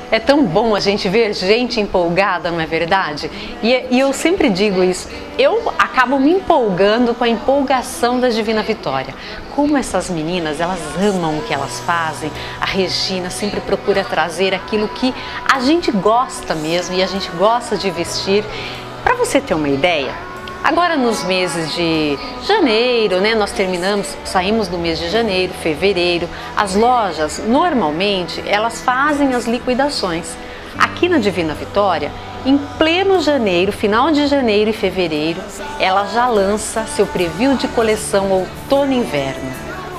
É tão bom a gente ver gente empolgada, não é verdade? E eu sempre digo isso, eu acabo me empolgando com a empolgação da Divina Vitória. Como essas meninas, elas amam o que elas fazem, a Regina sempre procura trazer aquilo que a gente gosta mesmo e a gente gosta de vestir. Para você ter uma ideia, agora nos meses de janeiro, né, nós saímos do mês de janeiro, fevereiro, as lojas normalmente elas fazem as liquidações. Aqui na Divina Vitória, em pleno janeiro, final de janeiro e fevereiro, ela já lança seu preview de coleção outono e inverno.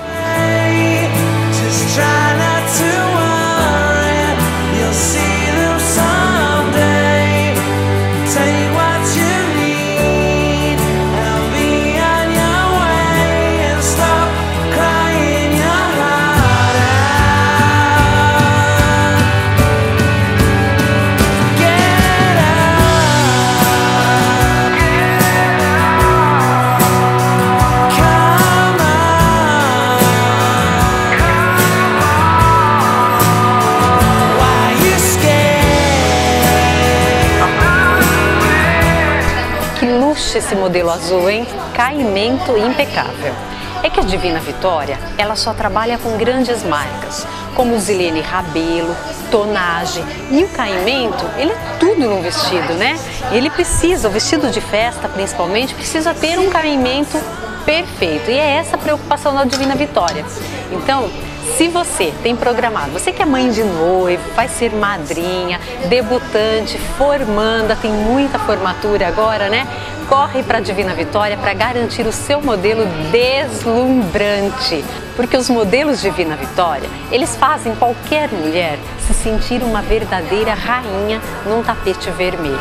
Esse modelo azul, hein? Caimento impecável. É que a Divina Vitória, ela só trabalha com grandes marcas, como Zilene Rabelo, Tonage, e o caimento, ele é tudo no vestido, né? Ele precisa, o vestido de festa principalmente, precisa ter um caimento perfeito, e é essa a preocupação da Divina Vitória. Então, se você tem programado, você que é mãe de noivo, vai ser madrinha, debutante, formanda, tem muita formatura agora, né? Corre para a Divina Vitória para garantir o seu modelo deslumbrante. Porque os modelos Divina Vitória, eles fazem qualquer mulher se sentir uma verdadeira rainha num tapete vermelho.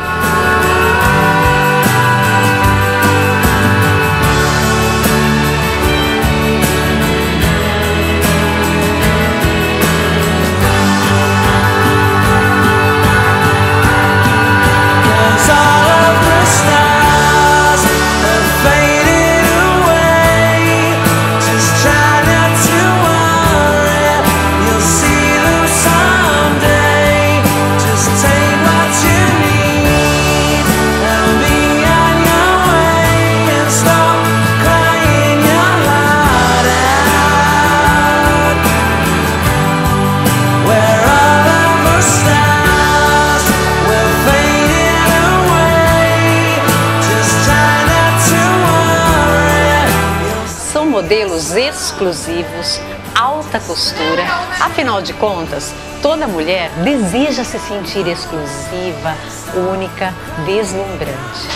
Modelos exclusivos, alta costura, afinal de contas, toda mulher deseja se sentir exclusiva, única, deslumbrante.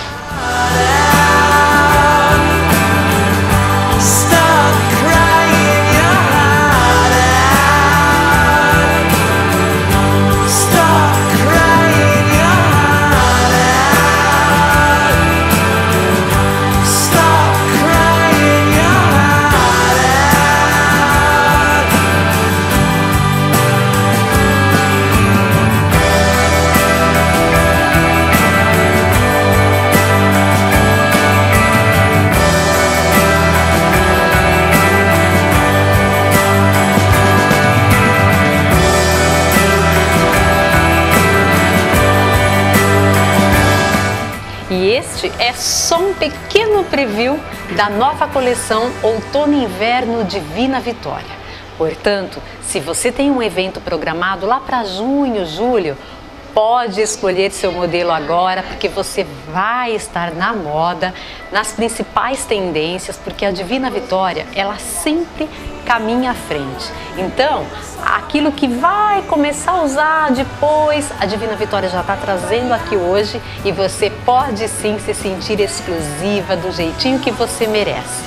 E este é só um pequeno preview da nova coleção Outono e Inverno Divina Vitória. Portanto, se você tem um evento programado lá para junho, julho, pode escolher seu modelo agora, porque você vai estar na moda, nas principais tendências, porque a Divina Vitória, ela sempre caminha à frente. Então, aquilo que vai começar a usar depois, a Divina Vitória já está trazendo aqui hoje e você pode sim se sentir exclusiva do jeitinho que você merece.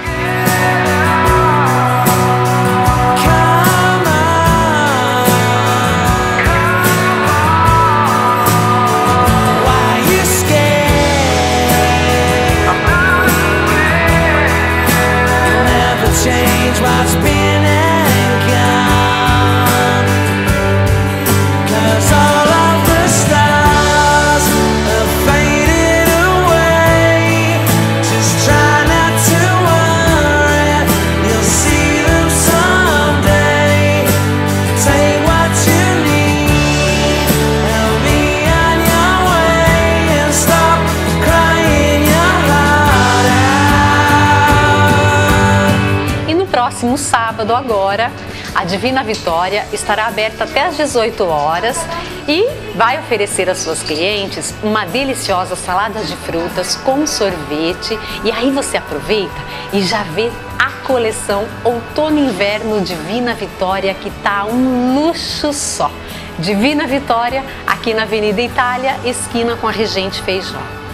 What's been and gone, 'cause all of the stars have faded away. Just try not to sábado agora, a Divina Vitória estará aberta até às 18 horas e vai oferecer às suas clientes uma deliciosa salada de frutas com sorvete. E aí você aproveita e já vê a coleção Outono e Inverno Divina Vitória, que tá um luxo só. Divina Vitória, aqui na Avenida Itália, esquina com a Regente Feijó.